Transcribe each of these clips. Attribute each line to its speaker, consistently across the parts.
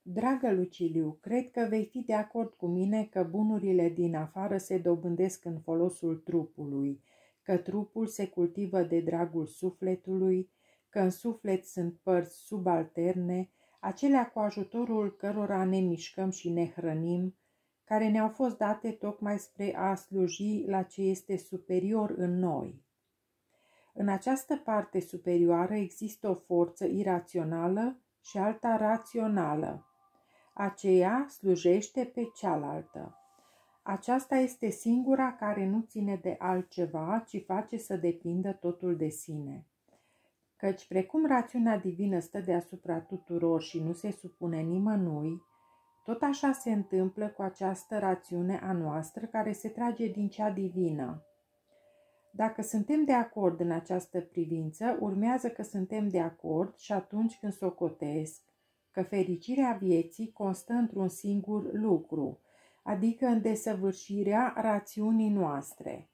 Speaker 1: Dragă Luciliu, cred că vei fi de acord cu mine că bunurile din afară se dobândesc în folosul trupului, că trupul se cultivă de dragul sufletului, că în suflet sunt părți subalterne, acelea cu ajutorul cărora ne mișcăm și ne hrănim, care ne-au fost date tocmai spre a sluji la ce este superior în noi. În această parte superioară există o forță irațională și alta rațională. Aceea slujește pe cealaltă. Aceasta este singura care nu ține de altceva, ci face să depindă totul de sine. Căci precum rațiunea divină stă deasupra tuturor și nu se supune nimănui, tot așa se întâmplă cu această rațiune a noastră care se trage din cea divină. Dacă suntem de acord în această privință, urmează că suntem de acord și atunci când socotesc că fericirea vieții constă într-un singur lucru, adică în desăvârșirea rațiunii noastre.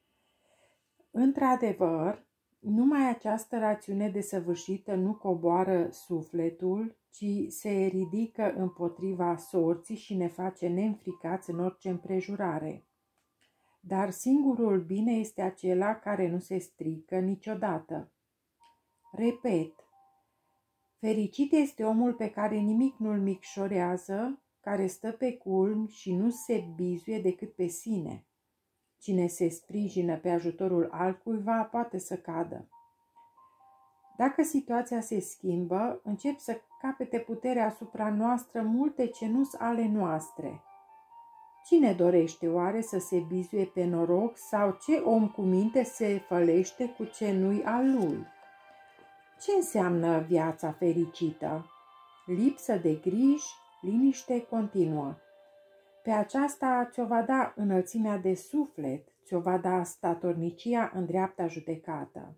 Speaker 1: Într-adevăr, numai această rațiune desăvârșită nu coboară sufletul, ci se ridică împotriva sorții și ne face neînfricați în orice împrejurare. Dar singurul bine este acela care nu se strică niciodată. Repet, fericit este omul pe care nimic nu-l micșorează, care stă pe culmi și nu se bizuie decât pe sine. Cine se sprijină pe ajutorul altcuiva poate să cadă. Dacă situația se schimbă, încep să capete puterea asupra noastră multe ce nu-s ale noastre. Cine dorește oare să se bizuie pe noroc sau ce om cu minte se fălește cu ce nu-i al lui? Ce înseamnă viața fericită? Lipsă de griji, liniște continuă. Pe aceasta ți-o va da înălțimea de suflet, ți-o va da statornicia în dreapta judecată.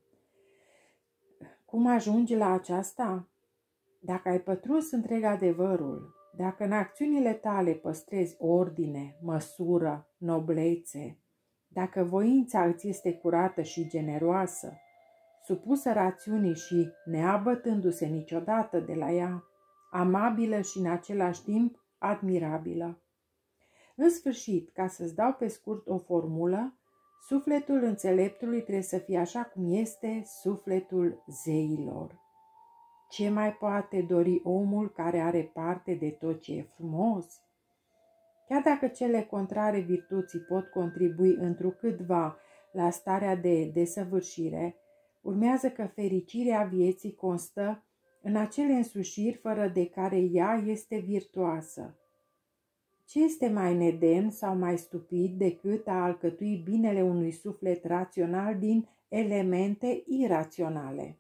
Speaker 1: Cum ajungi la aceasta? Dacă ai pătruns întreg adevărul, dacă în acțiunile tale păstrezi ordine, măsură, noblețe, dacă voința îți este curată și generoasă, supusă rațiunii și neabătându-se niciodată de la ea, amabilă și în același timp admirabilă. În sfârșit, ca să-ți dau pe scurt o formulă, sufletul înțeleptului trebuie să fie așa cum este sufletul zeilor. Ce mai poate dori omul care are parte de tot ce e frumos? Chiar dacă cele contrare virtuții pot contribui întrucâtva la starea de desăvârșire, urmează că fericirea vieții constă în acele însușiri fără de care ea este virtuoasă. Ce este mai nedemn sau mai stupid decât a alcătui binele unui suflet rațional din elemente iraționale?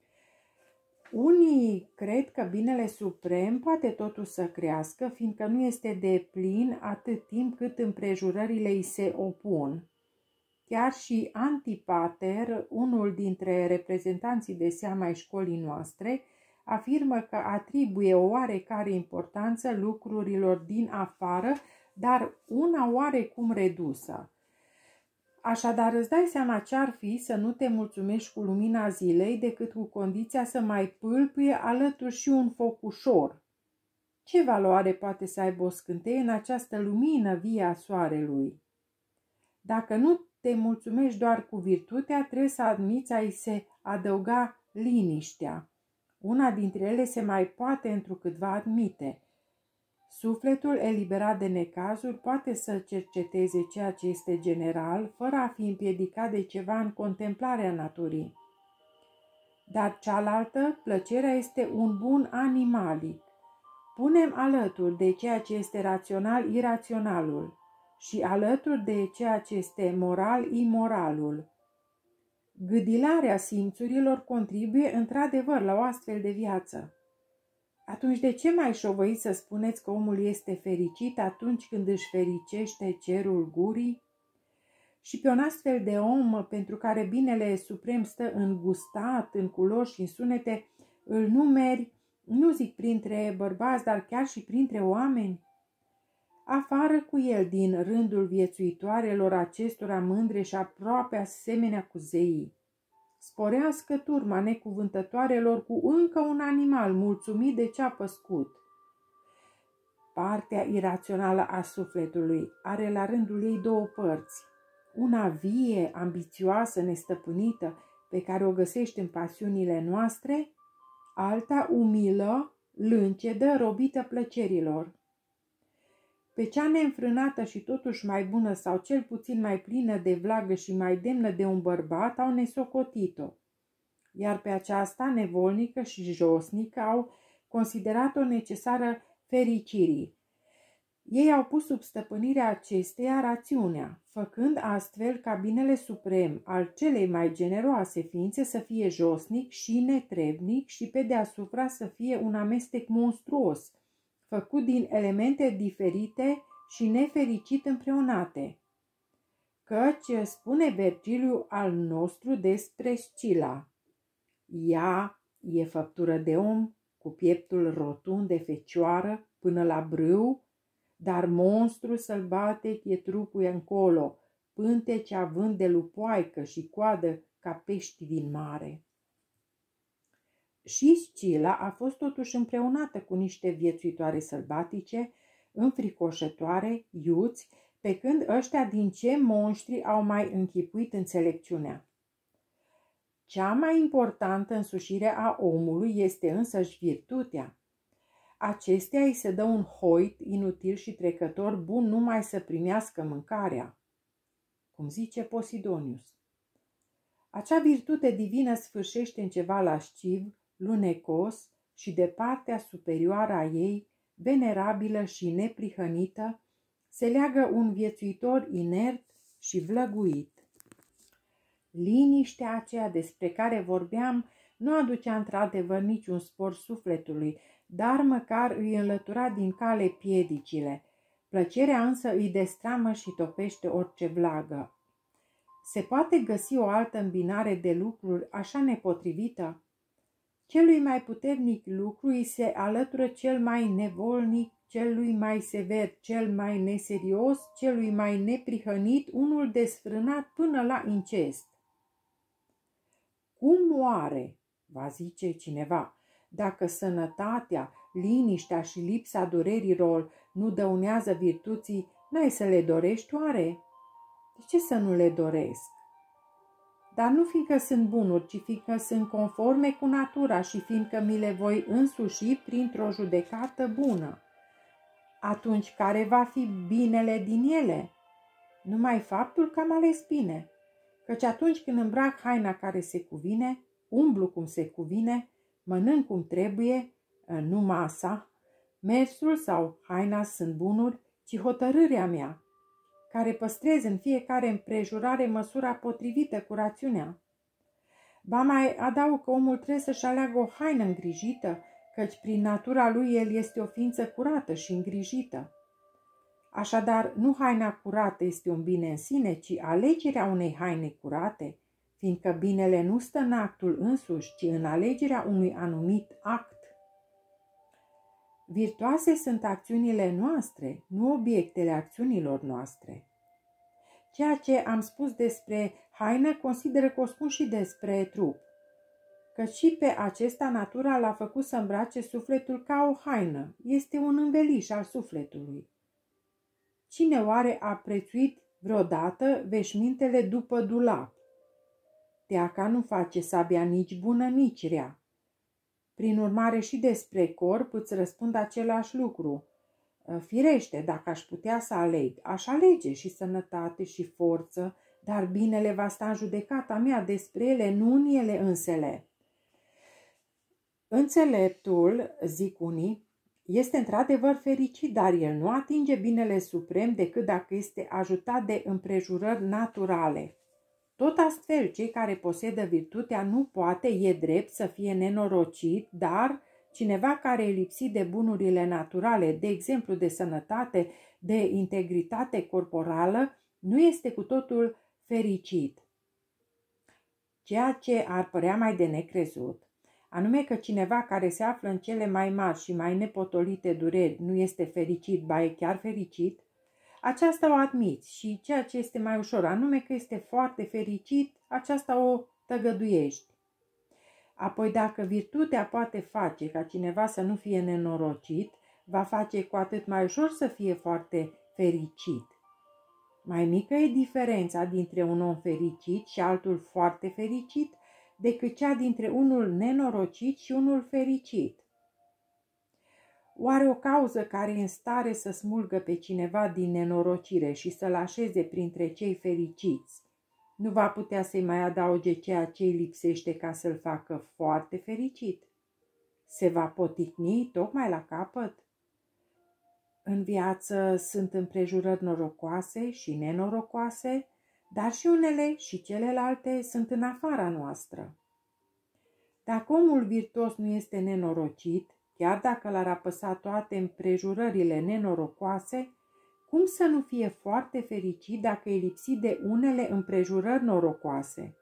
Speaker 1: Unii cred că binele suprem poate totuși să crească, fiindcă nu este de plin atât timp cât împrejurările îi se opun. Chiar și Antipater, unul dintre reprezentanții de seamă ai școlii noastre, afirmă că atribuie o oarecare importanță lucrurilor din afară, dar una oarecum redusă. Așadar, îți dai seama ce-ar fi să nu te mulțumești cu lumina zilei decât cu condiția să mai pâlpâie alături și un focușor. Ce valoare poate să aibă o scânteie în această lumină vie a soarelui? Dacă nu te mulțumești doar cu virtutea, trebuie să admiți a-i se adăuga liniștea. Una dintre ele se mai poate întrucâtva admite. Sufletul eliberat de necazuri poate să cerceteze ceea ce este general, fără a fi împiedicat de ceva în contemplarea naturii. Dar cealaltă, plăcerea, este un bun animalic. Punem alături de ceea ce este rațional iraționalul și alături de ceea ce este moral imoralul. Gâdilarea simțurilor contribuie într-adevăr la o astfel de viață. Atunci de ce mai șovăiți să spuneți că omul este fericit atunci când își fericește cerul gurii? Și pe un astfel de om pentru care binele suprem stă în gustat, în culori și în sunete, îl numeri, nu zic printre bărbați, dar chiar și printre oameni? Afară cu el din rândul viețuitoarelor acestora mândre și aproape asemenea cu zeii. Sporească turma necuvântătoarelor cu încă un animal mulțumit de ce a păscut. Partea irațională a sufletului are la rândul ei două părți. Una vie, ambițioasă, nestăpânită, pe care o găsești în pasiunile noastre, alta umilă, lâncedă, robită plăcerilor. Pe cea neînfrânată și totuși mai bună sau cel puțin mai plină de vlagă și mai demnă de un bărbat au nesocotit-o, iar pe aceasta nevolnică și josnică au considerat-o necesară fericirii. Ei au pus sub stăpânirea acesteia rațiunea, făcând astfel ca binele suprem al celei mai generoase ființe să fie josnic și netrebnic și pe deasupra să fie un amestec monstruos, făcut din elemente diferite și nefericit împreunate. Căci spune Vergiliu al nostru despre Scila: ea e făptură de om, cu pieptul rotund de fecioară până la brâu, dar monstru sălbatic e trupul încolo, pânteci având de lupoaică și coadă ca pești din mare. Și Scila a fost totuși împreunată cu niște viețuitoare sălbatice, înfricoșătoare, iuți, pe când ăștia din ce monștri au mai închipuit înțelepciunea. Cea mai importantă însușire a omului este însăși virtutea. Acestea îi se dă un hoit inutil și trecător, bun numai să primească mâncarea, cum zice Posidonius. Acea virtute divină sfârșește în ceva lasciv, lunecos și de partea superioară a ei, venerabilă și neprihănită, se leagă un viețuitor inert și vlăguit. Liniștea aceea despre care vorbeam nu aducea într-adevăr niciun spor sufletului, dar măcar îi înlătura din cale piedicile. Plăcerea însă îi destramă și topește orice vlagă. Se poate găsi o altă îmbinare de lucruri așa nepotrivită? Celui mai puternic lucru îi se alătură cel mai nevolnic, celui mai sever, cel mai neserios, celui mai neprihănit, unul desfrânat până la incest. Cum moare, va zice cineva, dacă sănătatea, liniștea și lipsa durerilor nu dăunează virtuții, n-ai să le dorești oare? De ce să nu le doresc? Dar nu fiindcă sunt bunuri, ci fiindcă sunt conforme cu natura și fiindcă mi le voi însuși printr-o judecată bună. Atunci care va fi binele din ele? Numai faptul că am ales bine. Căci atunci când îmbrac haina care se cuvine, umblu cum se cuvine, mănânc cum trebuie, nu masa, mersul sau haina sunt bunuri, ci hotărârea mea, care păstrez în fiecare împrejurare măsura potrivită cu rațiunea. Ba mai adaug că omul trebuie să-și aleagă o haină îngrijită, căci prin natura lui el este o ființă curată și îngrijită. Așadar, nu haina curată este un bine în sine, ci alegerea unei haine curate, fiindcă binele nu stă în actul însuși, ci în alegerea unui anumit act. Virtuoase sunt acțiunile noastre, nu obiectele acțiunilor noastre. Ceea ce am spus despre haină consideră că o spun și despre trup, că și pe acesta natura l-a făcut să îmbrace sufletul ca o haină, este un înveliș al sufletului. Cine oare a prețuit vreodată veșmintele după dulap? Teaca nu face sabia nici bună, nici rea. Prin urmare și despre corp îți răspund același lucru. Firește, dacă aș putea să aleg, aș alege și sănătate și forță, dar binele va sta în judecata mea despre ele, nu în ele însele. Înțeleptul, zic unii, este într-adevăr fericit, dar el nu atinge binele suprem decât dacă este ajutat de împrejurări naturale. Tot astfel, cei care posedă virtutea nu poate, e drept, să fie nenorocit, dar cineva care e lipsit de bunurile naturale, de exemplu de sănătate, de integritate corporală, nu este cu totul fericit. Ceea ce ar părea mai de necrezut, anume că cineva care se află în cele mai mari și mai nepotolite dureri nu este fericit, ba e chiar fericit, aceasta o admiți și ceea ce este mai ușor, anume că este foarte fericit, aceasta o tăgăduiești. Apoi dacă virtutea poate face ca cineva să nu fie nenorocit, va face cu atât mai ușor să fie foarte fericit. Mai mică e diferența dintre un om fericit și altul foarte fericit decât cea dintre unul nenorocit și unul fericit. Oare o cauză care e în stare să smulgă pe cineva din nenorocire și să-l așeze printre cei fericiți nu va putea să-i mai adauge ceea ce îi lipsește ca să-l facă foarte fericit? Se va poticni tocmai la capăt? În viață sunt împrejurări norocoase și nenorocoase, dar și unele și celelalte sunt în afara noastră. Dacă omul virtuos nu este nenorocit, chiar dacă l-ar apăsa toate împrejurările nenorocoase, cum să nu fie foarte fericit dacă e lipsit de unele împrejurări norocoase?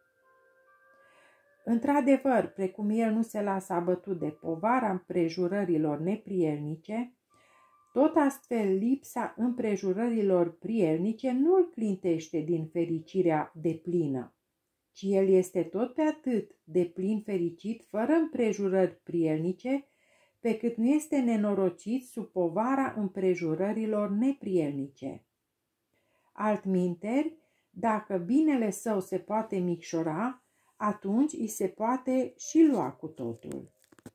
Speaker 1: Într-adevăr, precum el nu se lasă abătut de povara împrejurărilor neprielnice, tot astfel lipsa împrejurărilor prielnice nu îl clintește din fericirea deplină, ci el este tot pe atât de plin fericit fără împrejurări prielnice, pe cât nu este nenorocit sub povara împrejurărilor neprielnice. Altminteri, dacă binele său se poate micșora, atunci îi se poate și lua cu totul.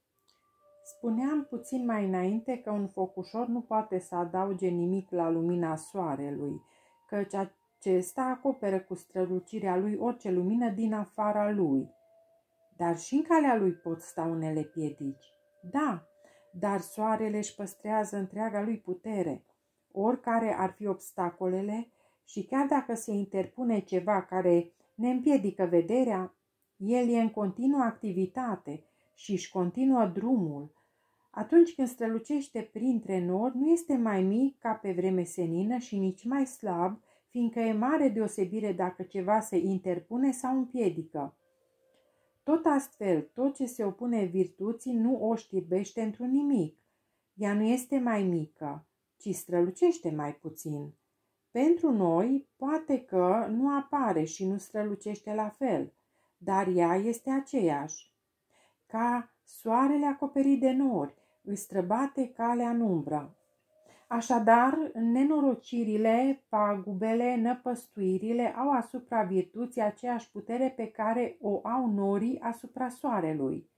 Speaker 1: Spuneam puțin mai înainte că un focușor nu poate să adauge nimic la lumina soarelui, căci acesta acoperă cu strălucirea lui orice lumină din afara lui. Dar și în calea lui pot sta unele piedici. Da, dar soarele își păstrează întreaga lui putere. Oricare ar fi obstacolele și chiar dacă se interpune ceva care ne împiedică vederea, el e în continuă activitate și își continuă drumul. Atunci când strălucește printre nori, nu este mai mic ca pe vreme senină și nici mai slab, fiindcă e mare deosebire dacă ceva se interpune sau împiedică. Tot astfel, tot ce se opune virtuții nu o știrbește într-un nimic. Ea nu este mai mică, ci strălucește mai puțin. Pentru noi, poate că nu apare și nu strălucește la fel, dar ea este aceeași. Ca soarele acoperit de nori, îi străbate calea în umbră. Așadar, nenorocirile, pagubele, năpăstuirile au asupra virtuții aceeași putere pe care o au norii asupra soarelui.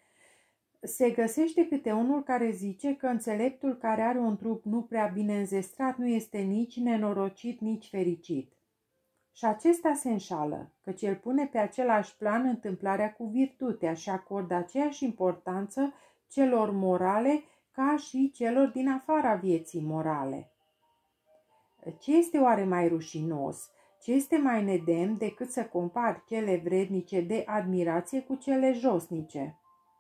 Speaker 1: Se găsește câte unul care zice că înțeleptul care are un trup nu prea bine înzestrat nu este nici nenorocit, nici fericit. Și acesta se înșală, căci el pune pe același plan întâmplarea cu virtutea și acordă aceeași importanță celor morale ca și celor din afara vieții morale. Ce este oare mai rușinos, ce este mai nedemn decât să compari cele vrednice de admirație cu cele josnice?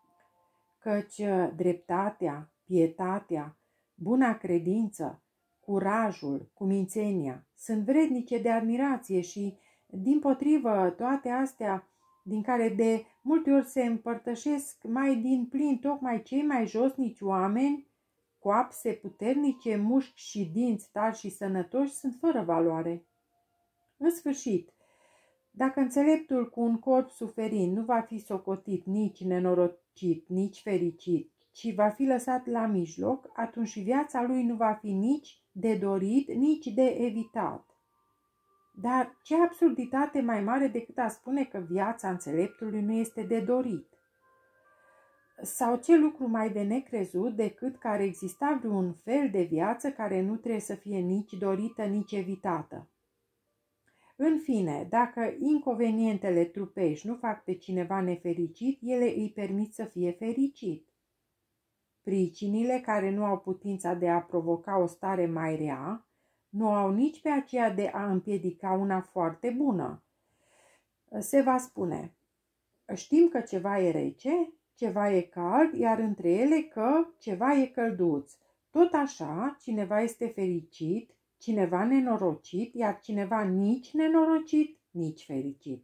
Speaker 1: Căci dreptatea, pietatea, buna credință, curajul, cumințenia sunt vrednice de admirație și, dimpotrivă, toate astea din care de multe ori se împărtășesc mai din plin tocmai cei mai josnici oameni, coapse puternice, mușchi și dinți tari și sănătoși, sunt fără valoare. În sfârșit, dacă înțeleptul cu un corp suferind nu va fi socotit nici nenorocit, nici fericit, ci va fi lăsat la mijloc, atunci viața lui nu va fi nici de dorit, nici de evitat. Dar ce absurditate mai mare decât a spune că viața înțeleptului nu este de dorit? Sau ce lucru mai de necrezut decât că ar exista vreun fel de viață care nu trebuie să fie nici dorită, nici evitată? În fine, dacă inconvenientele trupești nu fac pe cineva nefericit, ele îi permit să fie fericit. Pricinile care nu au putința de a provoca o stare mai rea, nu au nici pe aceea de a împiedica una foarte bună. Se va spune, știm că ceva e rece, ceva e cald, iar între ele că ceva e călduț. Tot așa, cineva este fericit, cineva nenorocit, iar cineva nici nenorocit, nici fericit.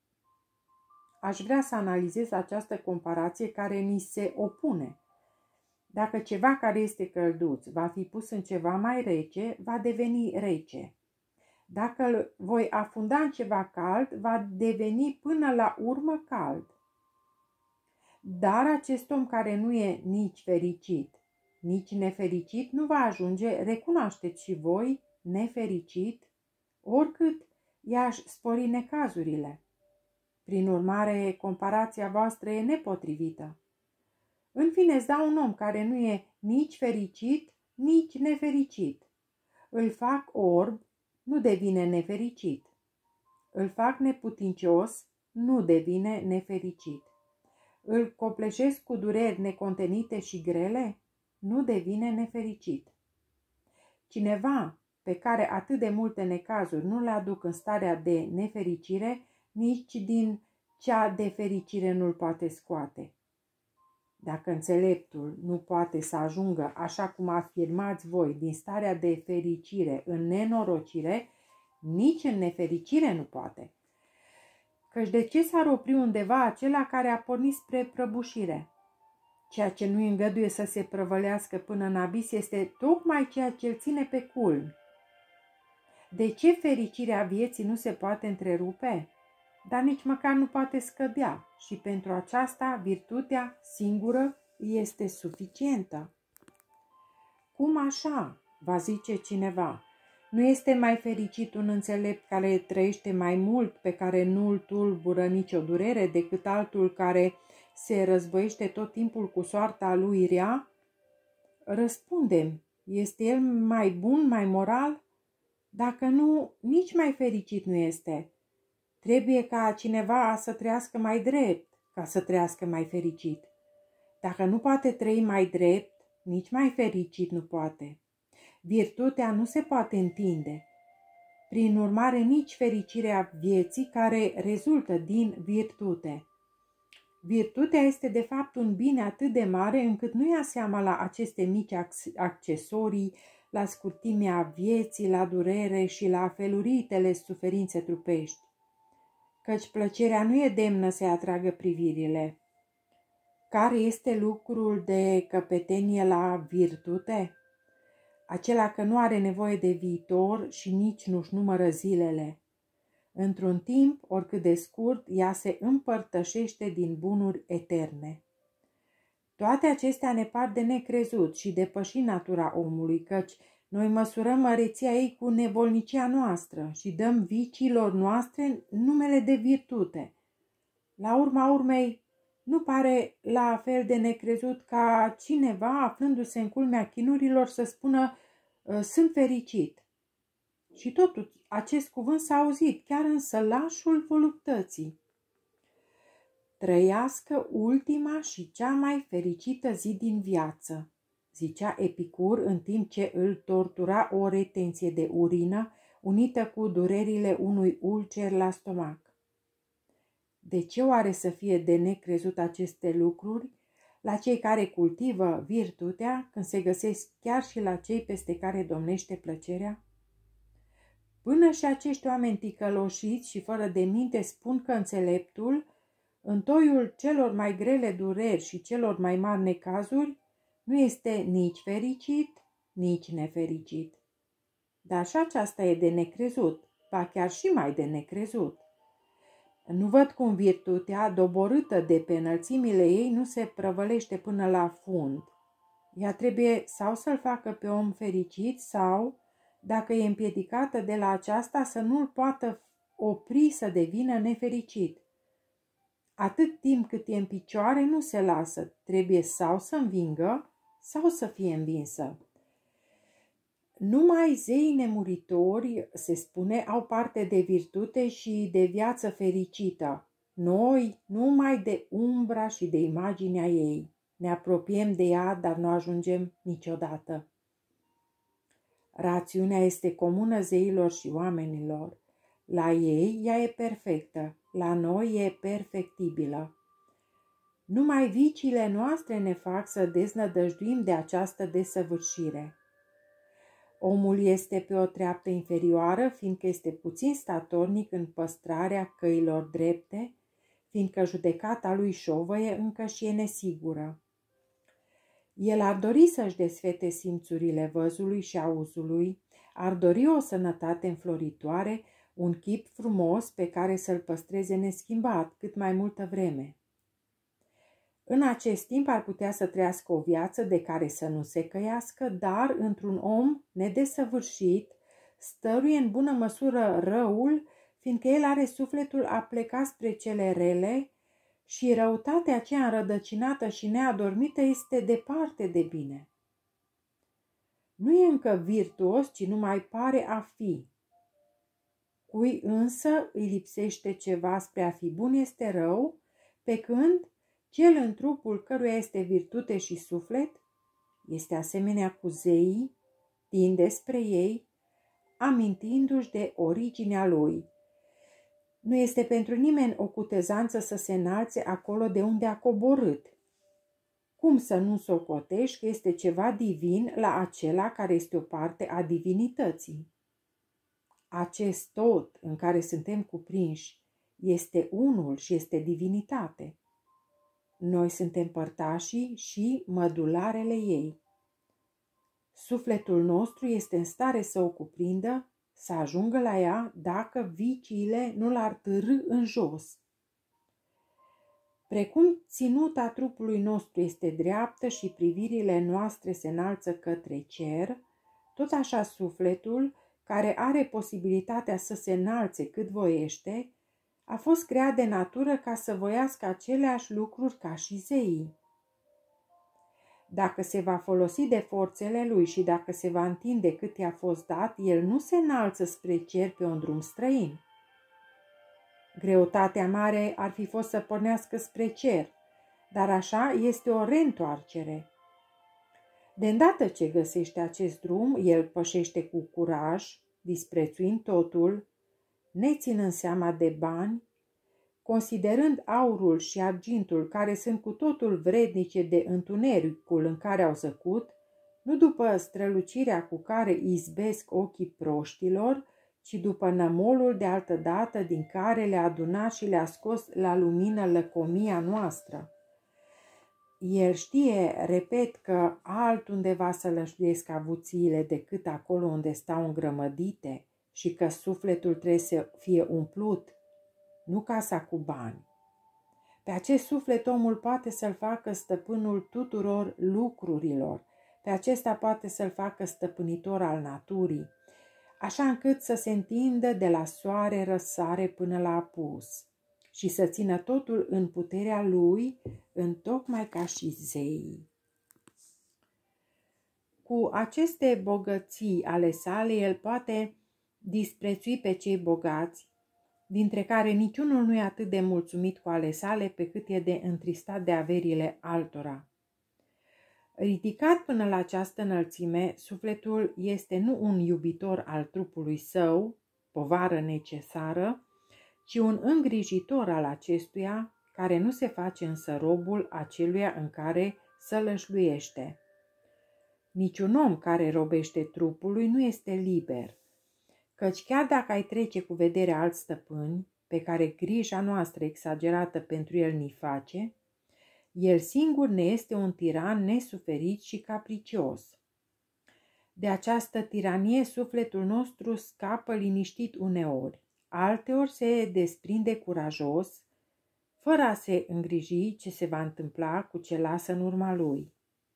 Speaker 1: Aș vrea să analizez această comparație care ni se opune. Dacă ceva care este călduț va fi pus în ceva mai rece, va deveni rece. Dacă îl voi afunda în ceva cald, va deveni până la urmă cald. Dar acest om care nu e nici fericit, nici nefericit nu va ajunge, recunoașteți și voi, nefericit, oricât i-aș spori necazurile. Prin urmare, comparația voastră e nepotrivită. În fine, îți dau un om care nu e nici fericit, nici nefericit. Îl fac orb, nu devine nefericit. Îl fac neputincios, nu devine nefericit. Îl copleșesc cu dureri necontenite și grele, nu devine nefericit. Cineva pe care atât de multe necazuri nu le aduc în starea de nefericire, nici din cea de fericire nu-l poate scoate. Dacă înțeleptul nu poate să ajungă, așa cum afirmați voi, din starea de fericire în nenorocire, nici în nefericire nu poate. Căci de ce s-ar opri undeva acela care a pornit spre prăbușire? Ceea ce nu îngăduie să se prăvălească până în abis este tocmai ceea ce îl ține pe culmi. De ce fericirea vieții nu se poate întrerupe? Dar nici măcar nu poate scădea și pentru aceasta virtutea singură este suficientă. Cum așa? Va zice cineva. Nu este mai fericit un înțelept care trăiește mai mult, pe care nu îl tulbură nicio durere, decât altul care se războiește tot timpul cu soarta lui rea? Răspundem, este el mai bun, mai moral? Dacă nu, nici mai fericit nu este. Trebuie ca cineva să trăiască mai drept, ca să trăiască mai fericit. Dacă nu poate trăi mai drept, nici mai fericit nu poate. Virtutea nu se poate întinde. Prin urmare, nici fericirea vieții care rezultă din virtute. Virtutea este de fapt un bine atât de mare încât nu ia seama la aceste mici accesorii, la scurtimea vieții, la durere și la feluritele suferințe trupești. Căci plăcerea nu e demnă să-i atragă privirile. Care este lucrul de căpetenie la virtute? Acela că nu are nevoie de viitor și nici nu-și numără zilele. Într-un timp, oricât de scurt, ea se împărtășește din bunuri eterne. Toate acestea ne par de necrezut și depăși natura omului, căci noi măsurăm măreția ei cu nevolnicia noastră și dăm viciilor noastre numele de virtute. La urma urmei, nu pare la fel de necrezut ca cineva, aflându-se în culmea chinurilor, să spună sunt fericit. Și totuși, acest cuvânt s-a auzit chiar în sălașul voluptății. Trăiască ultima și cea mai fericită zi din viață, zicea Epicur în timp ce îl tortura o retenție de urină unită cu durerile unui ulcer la stomac. De ce oare să fie de necrezut aceste lucruri la cei care cultivă virtutea, când se găsesc chiar și la cei peste care domnește plăcerea? Până și acești oameni ticăloșiți și fără de minte spun că înțeleptul, în toiul celor mai grele dureri și celor mai mari necazuri, nu este nici fericit, nici nefericit. Dar și aceasta e de necrezut, ba chiar și mai de necrezut. Nu văd cum virtutea, doborâtă de pe înălțimile ei, nu se prăvălește până la fund. Ea trebuie sau să-l facă pe om fericit sau, dacă e împiedicată de la aceasta, să nu-l poată opri să devină nefericit. Atât timp cât e în picioare, nu se lasă. Trebuie sau să învingă sau să fie învinsă. Numai zeii nemuritori, se spune, au parte de virtute și de viață fericită. Noi numai de umbra și de imaginea ei. Ne apropiem de ea, dar nu ajungem niciodată. Rațiunea este comună zeilor și oamenilor. La ei ea e perfectă, la noi e perfectibilă. Numai viciile noastre ne fac să deznădăjduim de această desăvârșire. Omul este pe o treaptă inferioară, fiindcă este puțin statornic în păstrarea căilor drepte, fiindcă judecata lui șovăie încă și e nesigură. El ar dori să-și desfete simțurile văzului și auzului, ar dori o sănătate înfloritoare, un chip frumos pe care să-l păstreze neschimbat cât mai multă vreme. În acest timp ar putea să trăiască o viață de care să nu se căiască, dar într-un om nedesăvârșit stăruie în bună măsură răul, fiindcă el are sufletul aplecat spre cele rele și răutatea aceea înrădăcinată și neadormită este departe de bine. Nu e încă virtuos, ci numai pare a fi. Cui însă îi lipsește ceva spre a fi bun este rău, pe când cel în trupul căruia este virtute și suflet este asemenea cu zeii, tinde spre ei, amintindu-și de originea lui. Nu este pentru nimeni o cutezanță să se înalțe acolo de unde a coborât. Cum să nu socotești că este ceva divin la acela care este o parte a divinității? Acest tot în care suntem cuprinși este unul și este divinitate. Noi suntem părtașii și mădularele ei. Sufletul nostru este în stare să o cuprindă, să ajungă la ea dacă viciile nu l-ar târî în jos. Precum ținuta trupului nostru este dreaptă și privirile noastre se înalță către cer, tot așa sufletul, care are posibilitatea să se înalțe cât voiește, a fost creat de natură ca să voiască aceleași lucruri ca și zeii. Dacă se va folosi de forțele lui și dacă se va întinde cât i-a fost dat, el nu se înalță spre cer pe un drum străin. Greutatea mare ar fi fost să pornească spre cer, dar așa este o reîntoarcere. De îndată ce găsește acest drum, el pășește cu curaj, disprețuind totul, neținând seama de bani, considerând aurul și argintul, care sunt cu totul vrednice de întunericul în care au zăcut, nu după strălucirea cu care izbesc ochii proștilor, ci după nămolul de altădată din care le-a adunat și le-a scos la lumină lăcomia noastră. El știe, repet, că altundeva să lășluiesc avuțiile decât acolo unde stau îngrămădite și că sufletul trebuie să fie umplut, nu casa cu bani. Pe acest suflet omul poate să-l facă stăpânul tuturor lucrurilor, pe acesta poate să-l facă stăpânitor al naturii, așa încât să se întindă de la soare răsare până la apus și să țină totul în puterea lui, întocmai ca și zeii. Cu aceste bogății ale sale, el poate disprețui pe cei bogați, dintre care niciunul nu e atât de mulțumit cu ale sale pe cât e de întristat de averile altora. Ridicat până la această înălțime, sufletul este nu un iubitor al trupului său, povară necesară, ci un îngrijitor al acestuia, care nu se face însă robul aceluia în care sălășluiește. Niciun om care robește trupului nu este liber, căci chiar dacă ai trece cu vedere alți stăpâni, pe care grija noastră exagerată pentru el ni face, el singur ne este un tiran nesuferit și capricios. De această tiranie sufletul nostru scapă liniștit uneori, alteori se desprinde curajos, fără a se îngriji ce se va întâmpla cu ce lasă în urma lui.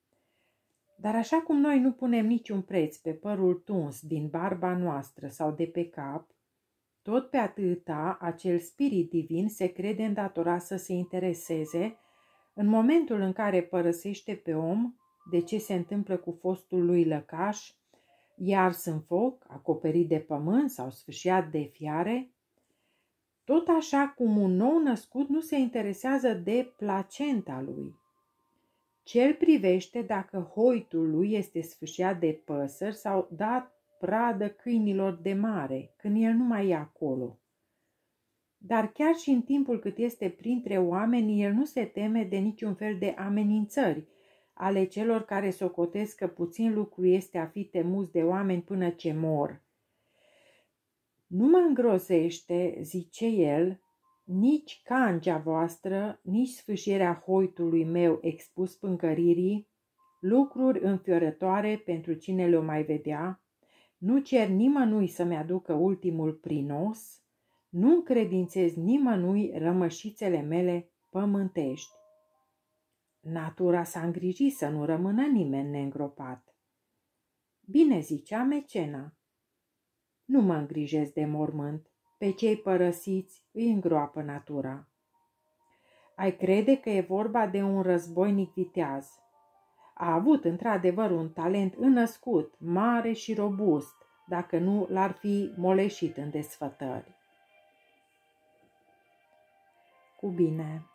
Speaker 1: Dar așa cum noi nu punem niciun preț pe părul tuns din barba noastră sau de pe cap, tot pe atâta acel spirit divin se crede îndatorat să se intereseze în momentul în care părăsește pe om de ce se întâmplă cu fostul lui lăcaș, ars în foc, acoperit de pământ sau sfâșiat de fiare, tot așa cum un nou născut nu se interesează de placenta lui. Cel privește dacă hoitul lui este sfâșiat de păsări sau dat pradă câinilor de mare, când el nu mai e acolo. Dar chiar și în timpul cât este printre oameni, el nu se teme de niciun fel de amenințări ale celor care socotesc că puțin lucru este a fi temuți de oameni până ce mor. Nu mă îngrozește, zice el, nici cangea voastră, nici sfâșierea hoitului meu expus pâncăririi, lucruri înfiorătoare pentru cine le-o mai vedea, nu cer nimănui să-mi aducă ultimul prinos, nu încredințez nimănui rămășițele mele pământești. Natura s-a îngrijit să nu rămână nimeni neîngropat. Bine zicea Mecena. Nu mă îngrijesc de mormânt, pe cei părăsiți îi îngroapă natura. Ai crede că e vorba de un războinic viteaz. A avut într-adevăr un talent înnăscut, mare și robust, dacă nu l-ar fi moleșit în desfătări. Cu bine.